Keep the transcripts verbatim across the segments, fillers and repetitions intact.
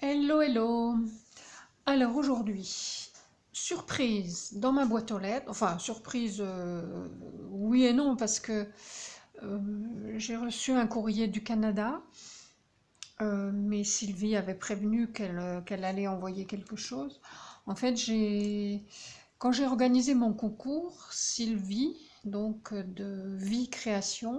Hello, hello. Alors aujourd'hui, surprise dans ma boîte aux lettres. Enfin, surprise, euh, oui et non, parce que euh, j'ai reçu un courrier du Canada, euh, mais Sylvie avait prévenu qu'elle euh, qu'elle allait envoyer quelque chose. En fait, j'ai quand j'ai organisé mon concours, Sylvie, donc euh, de Vie Création,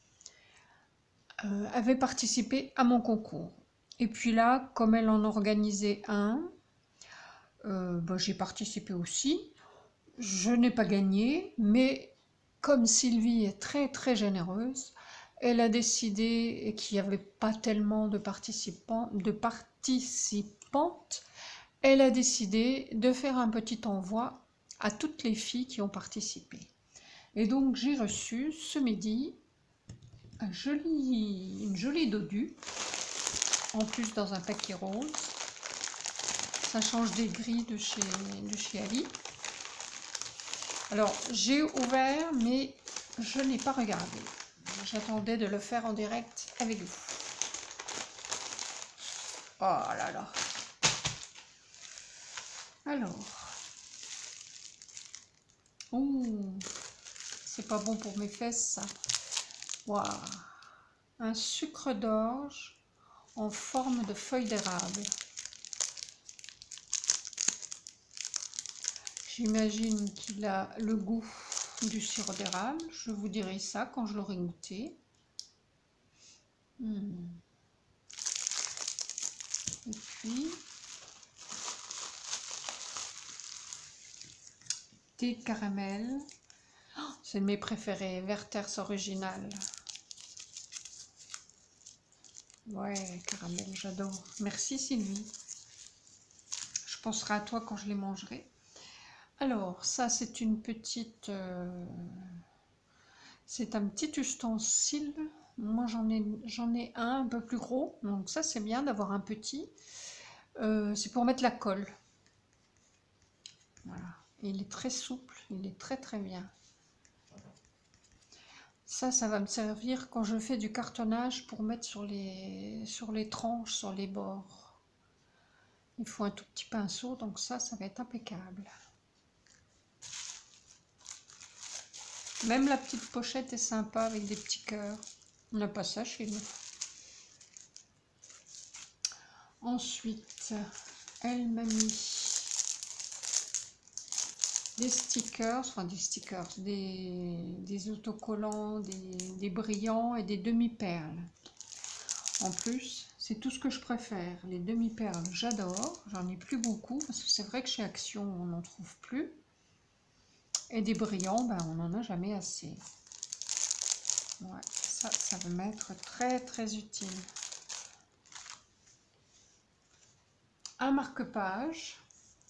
euh, avait participé à mon concours. Et puis là, comme elle en organisait un, Euh, bah, j'ai participé aussi. Je n'ai pas gagné, mais comme Sylvie est très très généreuse, elle a décidé qu'il n'y avait pas tellement de participants, de participantes, elle a décidé de faire un petit envoi à toutes les filles qui ont participé. Et donc j'ai reçu ce midi un joli, une jolie dodu, en plus dans un paquet rose. Ça change des gris de chez, de chez Ali. Alors, j'ai ouvert, mais je n'ai pas regardé. J'attendais de le faire en direct avec vous. Oh là là. Alors. Ouh. C'est pas bon pour mes fesses, ça. Waouh. Un sucre d'orge en forme de feuille d'érable. J'imagine qu'il a le goût du sirop d'érable. Je vous dirai ça quand je l'aurai goûté. Hmm. Et puis, thé caramel. Oh, c'est de mes préférés, Werther's original. Ouais, caramel, j'adore. Merci Sylvie. Je penserai à toi quand je les mangerai. Alors, ça c'est une petite... Euh, c'est un petit ustensile. Moi j'en ai, j'en ai un un peu plus gros. Donc ça c'est bien d'avoir un petit. Euh, c'est pour mettre la colle. Voilà. Il est très souple. Il est très très bien. Ça, ça va me servir quand je fais du cartonnage pour mettre sur les, sur les tranches, sur les bords. Il faut un tout petit pinceau, donc ça, ça va être impeccable. Même la petite pochette est sympa avec des petits cœurs. On n'a pas ça chez nous. Ensuite, elle m'a mis des stickers, enfin des stickers, des, des autocollants, des, des brillants et des demi-perles. En plus, c'est tout ce que je préfère. Les demi-perles, j'adore. J'en ai plus beaucoup parce que c'est vrai que chez Action, on n'en trouve plus. Et des brillants, ben, on n'en a jamais assez. Ouais, ça, ça va m'être très très utile. Un marque-page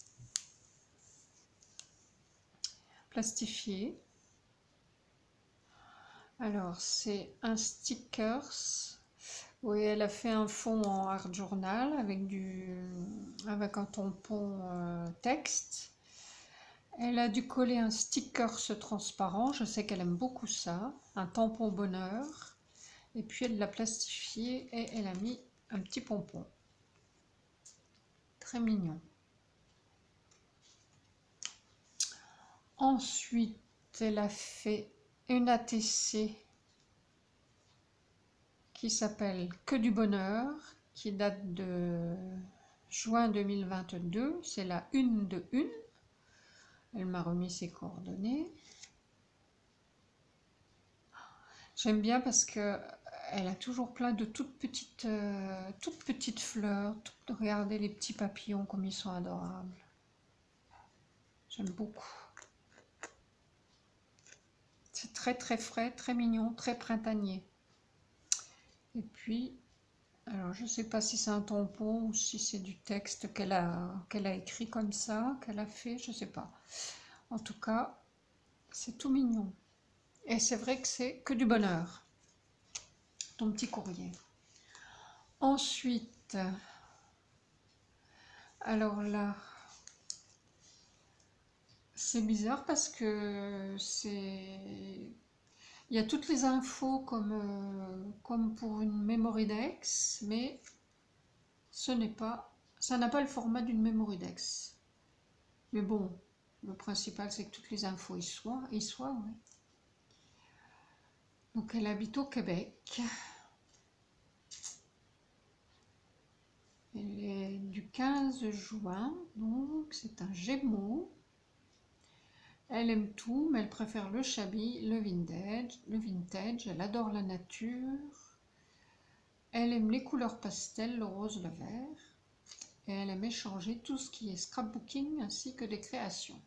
plastifié. Alors, c'est un stickers. Oui, elle a fait un fond en art journal avec, du, avec un tampon euh, texte. Elle a dû coller un stickers transparent. Je sais qu'elle aime beaucoup ça. Un tampon bonheur. Et puis, elle l'a plastifié et elle a mis un petit pompon. Très mignon. Ensuite, elle a fait une A T C qui s'appelle Que du bonheur, qui date de juin deux mille vingt-deux. C'est la une de une. Elle m'a remis ses coordonnées. J'aime bien parce que elle a toujours plein de toutes petites, euh, toutes petites fleurs. Toutes, regardez les petits papillons comme ils sont adorables. J'aime beaucoup. C'est très très frais, très mignon, très printanier. Et puis, alors je ne sais pas si c'est un tampon ou si c'est du texte qu'elle a, qu'elle a écrit comme ça, qu'elle a fait, je ne sais pas. En tout cas, c'est tout mignon. Et c'est vrai que c'est que du bonheur. Ton petit courrier. Ensuite, alors là, c'est bizarre parce que c'est... Il y a toutes les infos comme, euh, comme pour une Memory Dex, mais ce n'est pas Ça n'a pas le format d'une Memorydex. Mais bon, le principal c'est que toutes les infos y soient. Y soient ouais. Donc elle habite au Québec. Elle est du quinze juin, donc c'est un Gémeaux. Elle aime tout, mais elle préfère le shabby, le vintage, le vintage. Elle adore la nature. Elle aime les couleurs pastel, le rose, le vert. Et elle aime échanger tout ce qui est scrapbooking ainsi que des créations.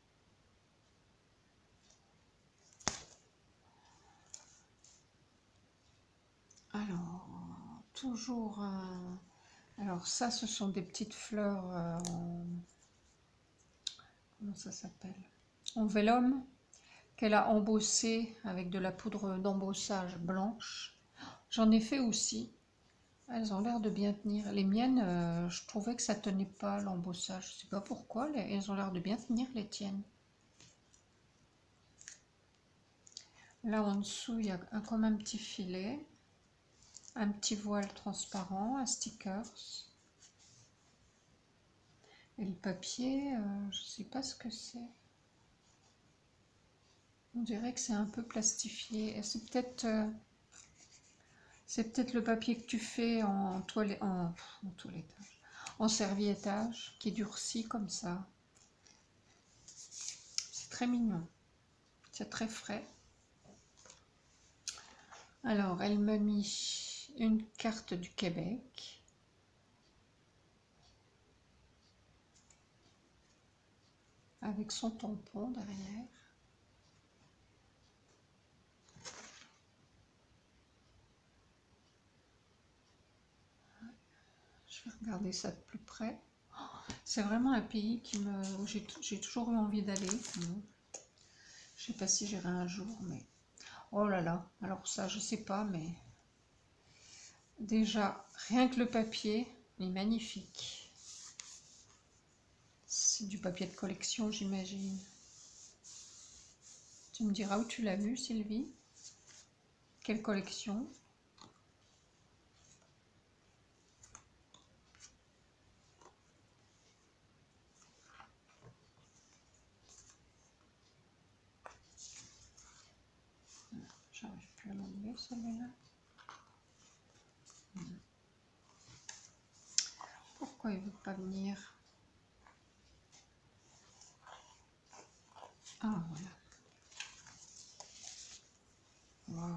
Alors, toujours un... Alors ça, ce sont des petites fleurs euh, en... Comment ça s'appelle? En vélum, qu'elle a embossé avec de la poudre d'embossage blanche. J'en ai fait aussi. Elles ont l'air de bien tenir. Les miennes, euh, je trouvais que ça tenait pas l'embossage. Je sais pas pourquoi. Elles ont l'air de bien tenir, les tiennes. Là en dessous, il y a un, comme un petit filet. Un petit voile transparent, un stickers. Et le papier, euh, je sais pas ce que c'est. On dirait que c'est un peu plastifié. C'est peut-être... Euh, C'est peut-être le papier que tu fais en, toilette, en, en toilettage, en serviettage, qui durcit comme ça. C'est très mignon. C'est très frais. Alors, elle m'a mis une carte du Québec. Avec son tampon derrière. Je vais regarder ça de plus près. C'est vraiment un pays qui me, où j'ai toujours eu envie d'aller. Je sais pas si j'irai un jour, mais... Oh là là, alors ça, je sais pas, mais... Déjà, rien que le papier est magnifique. C'est du papier de collection, j'imagine. Tu me diras où tu l'as vu, Sylvie? Quelle collection? J'arrive plus à l'enlever, celle-là. Pourquoi il ne veut pas venir? Ah, voilà. Wow.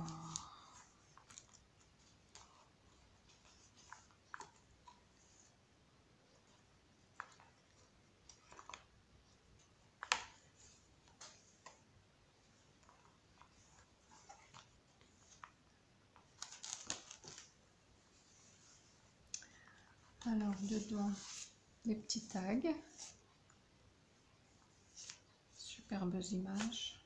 Alors, dedans, des petits tags. Superbes images.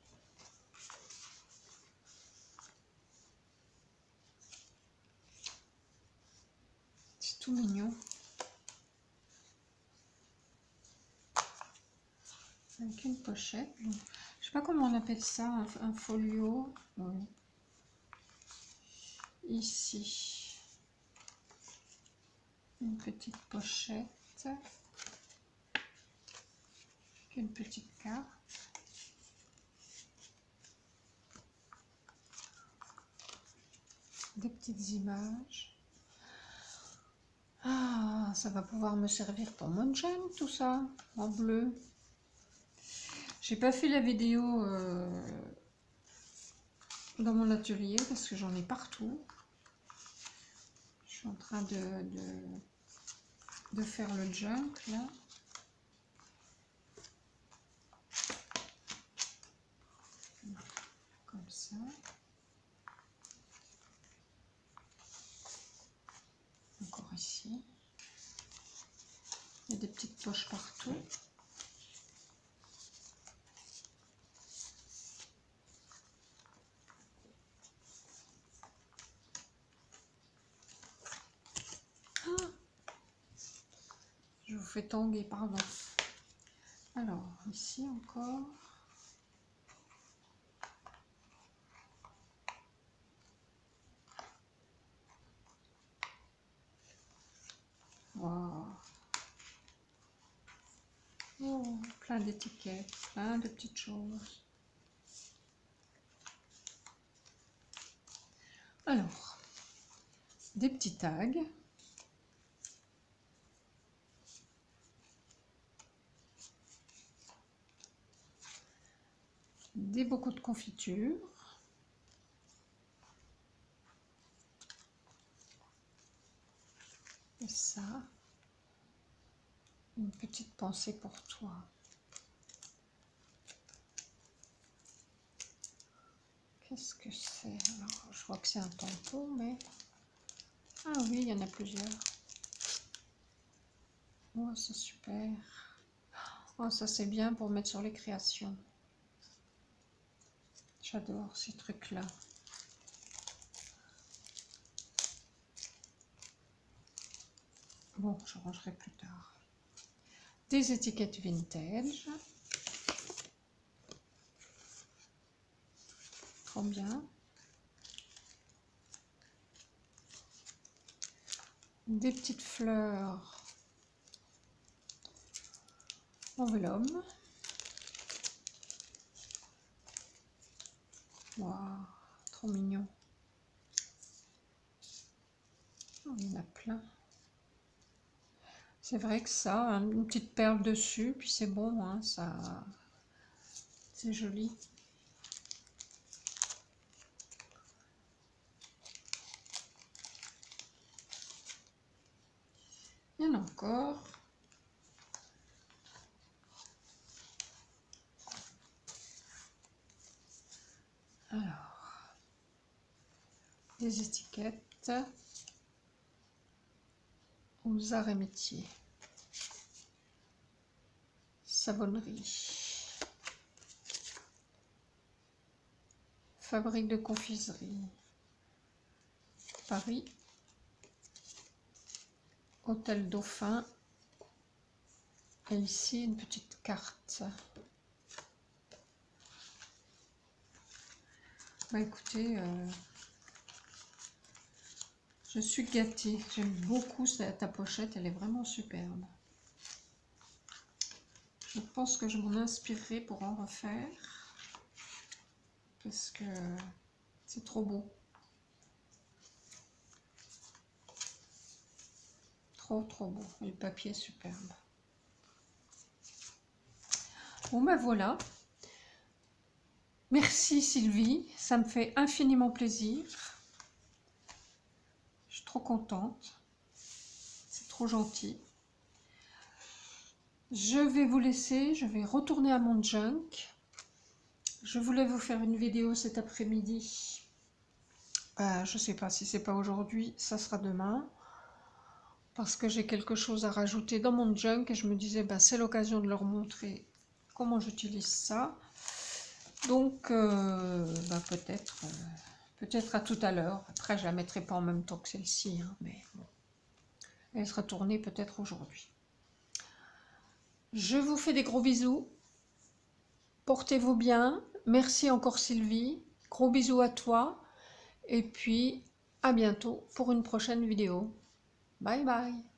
C'est tout mignon. Avec une pochette. Je sais pas comment on appelle ça, un, un folio. Oui. Ici, une petite pochette. Une petite carte. Des petites images. Ah, ça va pouvoir me servir pour mon gem, tout ça, en bleu. J'ai pas fait la vidéo euh, dans mon atelier parce que j'en ai partout. Je suis en train de, de, de faire le junk là. Comme ça. Encore ici. Il y a des petites poches partout. Ah, je vous fais tanguer, pardon. Alors, ici encore. Wow. plein d'étiquettes, plein de petites choses. Alors, des petits tags. Des bocaux de confiture. Et ça, une petite pensée pour toi. Qu'est-ce que c'est? Alors, je vois que c'est un tampon, mais... Ah oui, il y en a plusieurs. Oh, c'est super. Oh, ça c'est bien pour mettre sur les créations. J'adore ces trucs-là. Bon, je rangerai plus tard. Des étiquettes vintage. Trop bien. Des petites fleurs en vélum. Waouh, trop mignon. Oh, il y en a plein. C'est vrai que ça, une petite perle dessus, puis c'est bon, hein, ça, c'est joli. Il y en a encore. Alors, des étiquettes aux arts et métiers. Savonnerie. Fabrique de confiserie. Paris. Hôtel Dauphin. Et ici, une petite carte. Bah écoutez, euh, je suis gâtée. J'aime beaucoup ta pochette, elle est vraiment superbe. Je pense que je m'en inspirerai pour en refaire. Parce que c'est trop beau. Trop, trop beau. Et le papier est superbe. Bon ben voilà. Merci Sylvie, ça me fait infiniment plaisir. Je suis trop contente. C'est trop gentil. Je vais vous laisser, je vais retourner à mon junk. Je voulais vous faire une vidéo cet après-midi. Euh, je ne sais pas si c'est pas aujourd'hui, ça sera demain. Parce que j'ai quelque chose à rajouter dans mon junk et je me disais, bah, c'est l'occasion de leur montrer comment j'utilise ça. Donc, euh, bah, peut-être euh, peut-être à tout à l'heure. Après, je la mettrai pas en même temps que celle-ci, hein, mais bon. Elle sera tournée peut-être aujourd'hui. Je vous fais des gros bisous. Portez-vous bien. Merci encore Sylvie. Gros bisous à toi. Et puis, à bientôt pour une prochaine vidéo. Bye bye.